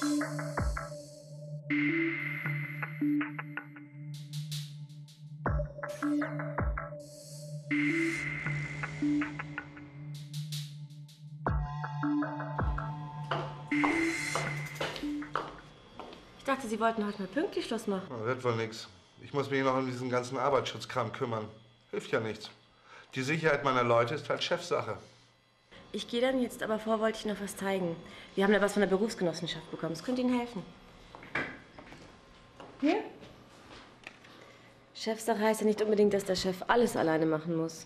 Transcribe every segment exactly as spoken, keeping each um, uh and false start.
Ich dachte, Sie wollten heute mal pünktlich Schluss machen. Na, wird wohl nix. Ich muss mich noch um diesen ganzen Arbeitsschutzkram kümmern. Hilft ja nichts. Die Sicherheit meiner Leute ist halt Chefsache. Ich gehe dann jetzt, aber vor wollte ich noch was zeigen. Wir haben da was von der Berufsgenossenschaft bekommen. Das könnte Ihnen helfen. Hier? Chefsache heißt ja nicht unbedingt, dass der Chef alles alleine machen muss.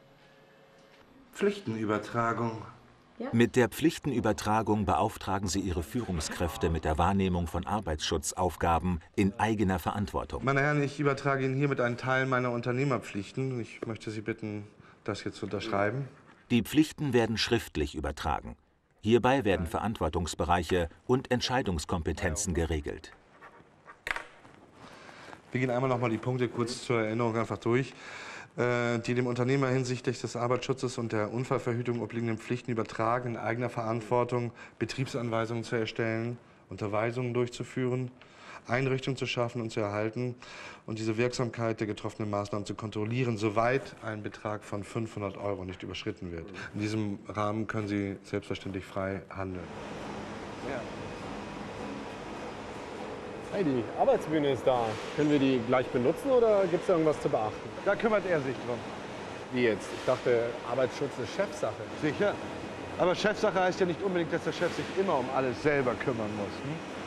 Pflichtenübertragung. Ja? Mit der Pflichtenübertragung beauftragen Sie Ihre Führungskräfte mit der Wahrnehmung von Arbeitsschutzaufgaben in eigener Verantwortung. Meine Herren, ich übertrage Ihnen hiermit einen Teil meiner Unternehmerpflichten. Ich möchte Sie bitten, das hier zu unterschreiben. Die Pflichten werden schriftlich übertragen. Hierbei werden Verantwortungsbereiche und Entscheidungskompetenzen geregelt. Wir gehen einmal noch mal die Punkte kurz zur Erinnerung einfach durch, äh, die dem Unternehmer hinsichtlich des Arbeitsschutzes und der Unfallverhütung obliegenden Pflichten übertragen, in eigener Verantwortung Betriebsanweisungen zu erstellen, Unterweisungen durchzuführen, Einrichtungen zu schaffen und zu erhalten und diese Wirksamkeit der getroffenen Maßnahmen zu kontrollieren, soweit ein Betrag von fünfhundert Euro nicht überschritten wird. In diesem Rahmen können Sie selbstverständlich frei handeln. Ja. Hey, die Arbeitsbühne ist da. Können wir die gleich benutzen oder gibt es irgendwas zu beachten? Da kümmert er sich drum. Wie jetzt? Ich dachte, Arbeitsschutz ist Chefsache. Sicher. Aber Chefsache heißt ja nicht unbedingt, dass der Chef sich immer um alles selber kümmern muss. Hm?